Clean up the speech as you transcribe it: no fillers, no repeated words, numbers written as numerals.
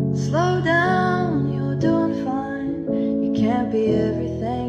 Slow down, you're doing fine. You can't be everything